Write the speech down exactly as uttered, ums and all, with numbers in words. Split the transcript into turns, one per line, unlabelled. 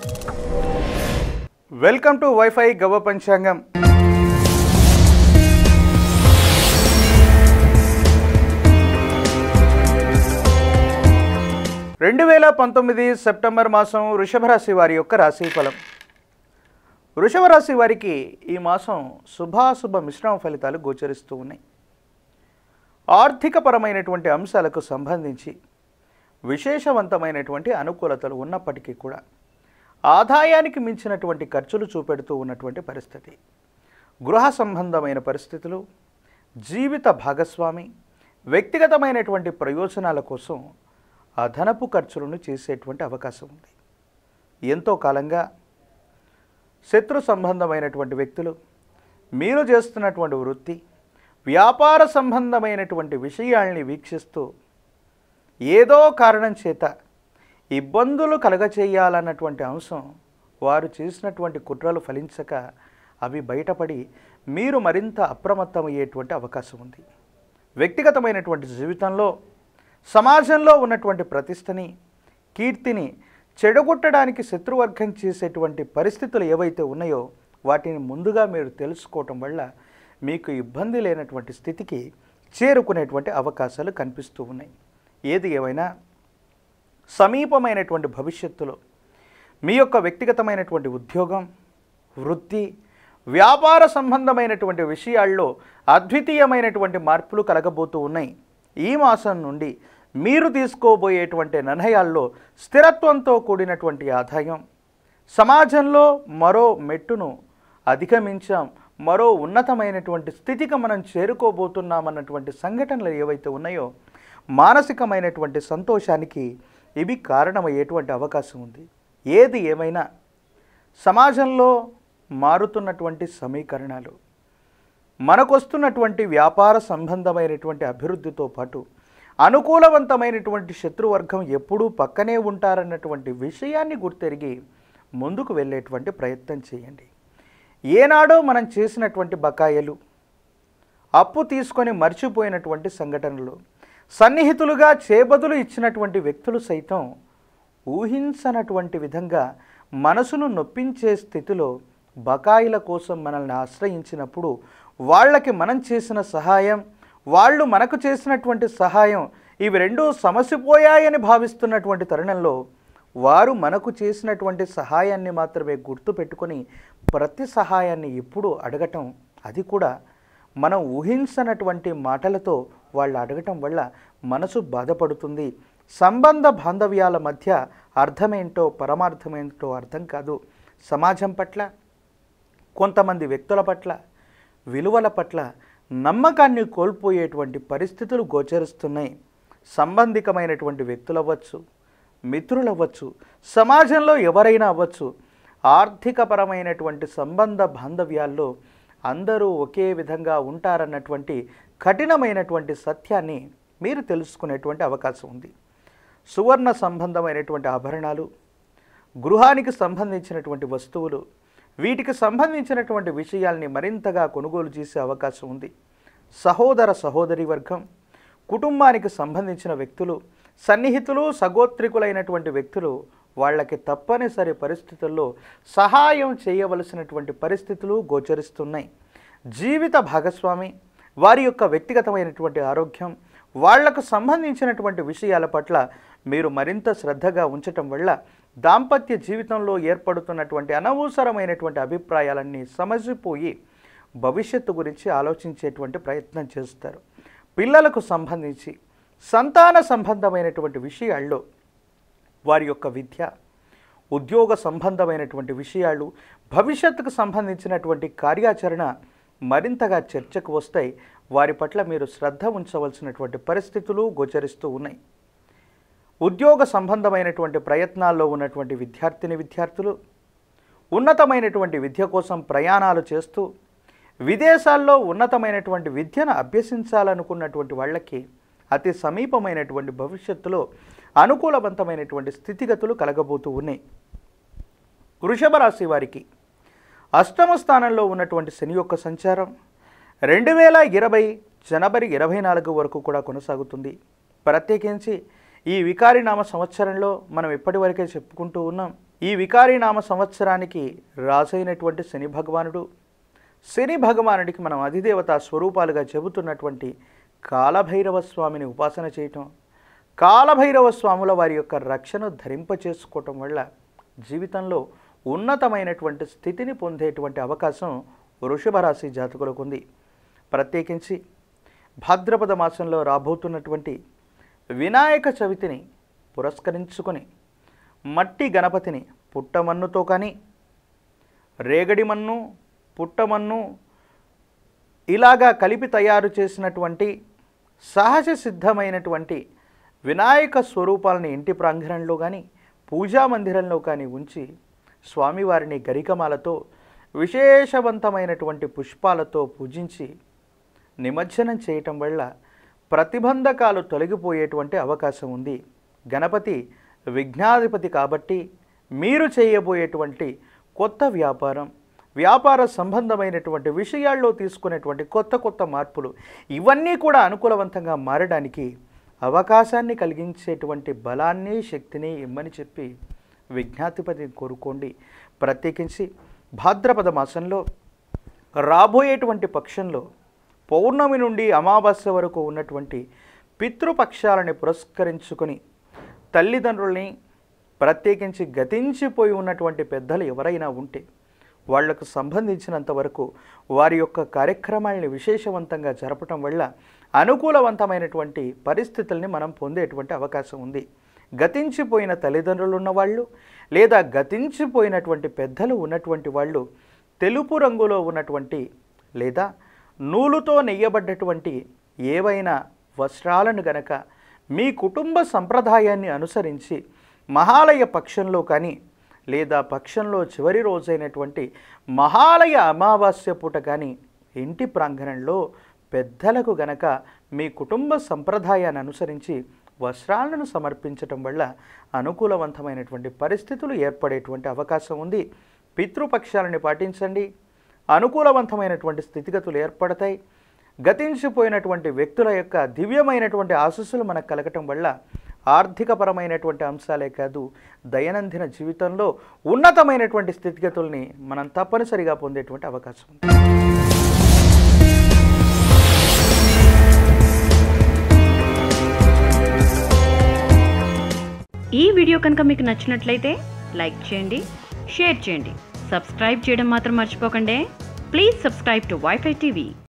Welcome to wifi గవ్వ పంచాంగం. రెండు వేల పంతొమ్మిది సెప్టెంబర్ మాసం వృషభ రాశి వారి యొక్క రాశి ఫలం. వృషభ రాశి వారికి ఈ మాసం శుభాశుభ మిశ్రమ ఫలితాలు గోచరిస్తూ ఉన్నాయి. ఆర్థికపరమైనటువంటి అంశాలకు సంబంధించి విశేషవంతమైనటువంటి అనుకూలతలు ఉన్నప్పటికీ కూడా ఆదాయానికి మించినటువంటి ఖర్చులు చూపెడుతూ ఉన్నటువంటి పరిస్థితి, గృహ సంబంధమైన పరిస్థితులు, జీవిత భాగస్వామి వ్యక్తిగతమైనటువంటి ప్రయోజనాల కోసం అదనపు ఖర్చులను చేసేటువంటి అవకాశం ఉంది. ఎంతో కాలంగా శత్రు సంబంధమైనటువంటి వ్యక్తులు, మీరు చేస్తున్నటువంటి వృత్తి, వ్యాపార సంబంధమైనటువంటి విషయాల్ని వీక్షిస్తూ ఏదో కారణం చేత ఇబ్బందులు కలగచేయాలన్నటువంటి అంశం వారు చేసినటువంటి కుట్రలు ఫలించక అవి బయటపడి మీరు మరింత అప్రమత్తమయ్యేటువంటి అవకాశం ఉంది. వ్యక్తిగతమైనటువంటి జీవితంలో సమాజంలో ఉన్నటువంటి ప్రతిష్టని, కీర్తిని చెడగొట్టడానికి శత్రువర్గం చేసేటువంటి పరిస్థితులు ఏవైతే ఉన్నాయో వాటిని ముందుగా మీరు తెలుసుకోవటం వల్ల మీకు ఇబ్బంది లేనటువంటి స్థితికి చేరుకునేటువంటి అవకాశాలు కనిపిస్తూ ఉన్నాయి. ఏది ఏమైనా సమీపమైనటువంటి భవిష్యత్తులో మీ యొక్క వ్యక్తిగతమైనటువంటి ఉద్యోగం, వృత్తి, వ్యాపార సంబంధమైనటువంటి విషయాల్లో అద్వితీయమైనటువంటి మార్పులు కలగబోతూ ఉన్నాయి. ఈ మాసం నుండి మీరు తీసుకోబోయేటువంటి నిర్ణయాల్లో స్థిరత్వంతో కూడినటువంటి ఆదాయం, సమాజంలో మరో మెట్టును అధిగమించాం, మరో ఉన్నతమైనటువంటి స్థితికి మనం చేరుకోబోతున్నామన్నటువంటి సంఘటనలు ఏవైతే ఉన్నాయో మానసికమైనటువంటి సంతోషానికి ఇవి కారణమయ్యేటువంటి అవకాశం ఉంది. ఏది ఏమైనా సమాజంలో మారుతున్నటువంటి సమీకరణాలు, మనకొస్తున్నటువంటి వ్యాపార సంబంధమైనటువంటి అభివృద్ధితో పాటు అనుకూలవంతమైనటువంటి శత్రువర్గం ఎప్పుడూ పక్కనే ఉంటారన్నటువంటి విషయాన్ని గుర్తెరిగి ముందుకు వెళ్ళేటువంటి ప్రయత్నం చేయండి. ఏనాడో మనం చేసినటువంటి బకాయిలు, అప్పు తీసుకొని మర్చిపోయినటువంటి సంఘటనలు, సన్నిహితులుగా చేబదులు ఇచ్చినటువంటి వ్యక్తులు సైతం ఊహించనటువంటి విధంగా మనసును నొప్పించే స్థితిలో బకాయిల కోసం మనల్ని ఆశ్రయించినప్పుడు వాళ్ళకి మనం చేసిన సహాయం, వాళ్ళు మనకు చేసినటువంటి సహాయం ఇవి రెండూ సమసిపోయాయని భావిస్తున్నటువంటి తరుణంలో వారు మనకు చేసినటువంటి సహాయాన్ని మాత్రమే గుర్తుపెట్టుకొని ప్రతి సహాయాన్ని ఎప్పుడు అడగటం, అది కూడా మనం ఊహించనటువంటి మాటలతో వాళ్ళు అడగటం వల్ల మనసు బాధపడుతుంది. సంబంధ బాంధవ్యాల మధ్య అర్థమేంటో పరమార్థమేంటో అర్థం కాదు. సమాజం పట్ల, కొంతమంది వ్యక్తుల పట్ల, విలువల పట్ల నమ్మకాన్ని కోల్పోయేటువంటి పరిస్థితులు గోచరిస్తున్నాయి. సంబంధికమైనటువంటి వ్యక్తులు అవ్వచ్చు, మిత్రులు అవ్వచ్చు, సమాజంలో ఎవరైనా అవ్వచ్చు, ఆర్థికపరమైనటువంటి సంబంధ బాంధవ్యాల్లో అందరూ ఒకే విధంగా ఉంటారన్నటువంటి కఠినమైనటువంటి సత్యాన్ని మీరు తెలుసుకునేటువంటి అవకాశం ఉంది. సువర్ణ సంబంధమైనటువంటి ఆభరణాలు, గృహానికి సంబంధించినటువంటి వస్తువులు, వీటికి సంబంధించినటువంటి విషయాల్ని మరింతగా కొనుగోలు చేసే అవకాశం ఉంది. సహోదర సహోదరి వర్గం, కుటుంబానికి సంబంధించిన వ్యక్తులు, సన్నిహితులు, సగోత్రికులైనటువంటి వ్యక్తులు వాళ్ళకి తప్పనిసరి పరిస్థితుల్లో సహాయం చేయవలసినటువంటి పరిస్థితులు గోచరిస్తున్నాయి. జీవిత భాగస్వామి, వారి యొక్క వ్యక్తిగతమైనటువంటి ఆరోగ్యం, వాళ్లకు సంబంధించినటువంటి విషయాల పట్ల మీరు మరింత శ్రద్ధగా ఉంచటం వల్ల దాంపత్య జీవితంలో ఏర్పడుతున్నటువంటి అనవసరమైనటువంటి అభిప్రాయాలన్నీ సమసిపోయి భవిష్యత్తు గురించి ఆలోచించేటువంటి ప్రయత్నం చేస్తారు. పిల్లలకు సంబంధించి సంతాన సంబంధమైనటువంటి విషయాల్లో వారి యొక్క విద్య, ఉద్యోగ సంబంధమైనటువంటి విషయాలు, భవిష్యత్తుకు సంబంధించినటువంటి కార్యాచరణ మరింతగా చర్చకు వస్తాయి. వారి పట్ల మీరు శ్రద్ధ ఉంచవలసినటువంటి పరిస్థితులు గోచరిస్తూ ఉన్నాయి. ఉద్యోగ సంబంధమైనటువంటి ప్రయత్నాల్లో ఉన్నటువంటి విద్యార్థిని విద్యార్థులు ఉన్నతమైనటువంటి విద్య కోసం ప్రయాణాలు చేస్తూ విదేశాల్లో ఉన్నతమైనటువంటి విద్యను అభ్యసించాలనుకున్నటువంటి వాళ్ళకి అతి సమీపమైనటువంటి భవిష్యత్తులో అనుకూలవంతమైనటువంటి స్థితిగతులు కలగబోతూ ఉన్నాయి. వృషభ రాశి వారికి అష్టమ స్థానంలో ఉన్నటువంటి శని యొక్క సంచారం రెండు వేల ఇరవై జనవరి ఇరవై నాలుగు వరకు కూడా కొనసాగుతుంది. ప్రత్యేకించి ఈ వికారినామ సంవత్సరంలో మనం ఇప్పటివరకే చెప్పుకుంటూ ఉన్నాం, ఈ వికారీనామ సంవత్సరానికి రాజైనటువంటి శని భగవానుడు, శని భగవానుడికి మనం అధిదేవతా స్వరూపాలుగా చెబుతున్నటువంటి కాలభైరవ స్వామిని ఉపాసన చేయటం, కాలభైరవ స్వాముల వారి యొక్క రక్షణ ధరింప చేసుకోవటం వల్ల జీవితంలో ఉన్నతమైనటువంటి స్థితిని పొందేటువంటి అవకాశం వృషభ రాశి జాతకులకు ఉంది. ప్రత్యేకించి భాద్రపద మాసంలో రాబోతున్నటువంటి వినాయక చవితిని పురస్కరించుకొని మట్టి గణపతిని పుట్టమన్నుతో కానీ, రేగడి మన్ను, పుట్టమన్ను ఇలాగా కలిపి తయారు చేసినటువంటి సహజ సిద్ధమైనటువంటి వినాయక స్వరూపాలని ఇంటి ప్రాంగణంలో కానీ, పూజా మందిరంలో కానీ ఉంచి స్వామివారిని గరికమాలతో విశేషవంతమైనటువంటి పుష్పాలతో పూజించి నిమజ్జనం చేయటం వల్ల ప్రతిబంధకాలు తొలగిపోయేటువంటి అవకాశం ఉంది. గణపతి విఘ్నాధిపతి కాబట్టి మీరు చేయబోయేటువంటి కొత్త వ్యాపారం, వ్యాపార సంబంధమైనటువంటి విషయాల్లో తీసుకునేటువంటి కొత్త కొత్త మార్పులు ఇవన్నీ కూడా అనుకూలవంతంగా మారడానికి అవకాశాన్ని కలిగించేటువంటి బలాన్ని, శక్తిని ఇమ్మని చెప్పి విఘ్నాధిపతిని కోరుకోండి. ప్రత్యేకించి భాద్రపద మాసంలో రాబోయేటువంటి పక్షంలో పౌర్ణమి నుండి అమావాస్య వరకు ఉన్నటువంటి పితృపక్షాలని పురస్కరించుకొని తల్లిదండ్రుల్ని, ప్రత్యేకించి గతించిపోయి ఉన్నటువంటి పెద్దలు ఎవరైనా ఉంటే వాళ్లకు సంబంధించినంత వరకు వారి యొక్క కార్యక్రమాలని విశేషవంతంగా జరపటం వల్ల అనుకూలవంతమైనటువంటి పరిస్థితుల్ని మనం పొందేటువంటి అవకాశం ఉంది. గతించిపోయిన తల్లిదండ్రులు ఉన్నవాళ్ళు లేదా గతించిపోయినటువంటి పెద్దలు ఉన్నటువంటి వాళ్ళు తెలుపు రంగులో ఉన్నటువంటి లేదా నూలుతో నెయ్యబడ్డటువంటి ఏవైనా వస్త్రాలను గనక మీ కుటుంబ సంప్రదాయాన్ని అనుసరించి మహాలయ పక్షంలో కానీ లేదా పక్షంలో చివరి రోజైనటువంటి మహాలయ అమావాస్య పూట కానీ ఇంటి ప్రాంగణంలో పెద్దలకు గనక మీ కుటుంబ సంప్రదాయాన్ని అనుసరించి వస్త్రాలను సమర్పించటం వల్ల అనుకూలవంతమైనటువంటి పరిస్థితులు ఏర్పడేటువంటి అవకాశం ఉంది. పితృపక్షాలని పాటించండి, అనుకూలవంతమైనటువంటి స్థితిగతులు ఏర్పడతాయి. గతించిపోయినటువంటి వ్యక్తుల యొక్క దివ్యమైనటువంటి ఆశీస్సులు మనకు కలగటం వల్ల ఆర్థికపరమైనటువంటి అంశాలే కాదు, దైనందిన జీవితంలో ఉన్నతమైనటువంటి స్థితిగతుల్ని మనం తప్పనిసరిగా పొందేటువంటి అవకాశం ఉంది.
ఈ వీడియో కనుక మీకు నచ్చినట్లయితే లైక్ చేయండి, షేర్ చేయండి, సబ్స్క్రైబ్ చేయడం మాత్రం మర్చిపోకండి. Please subscribe to WiFi TV.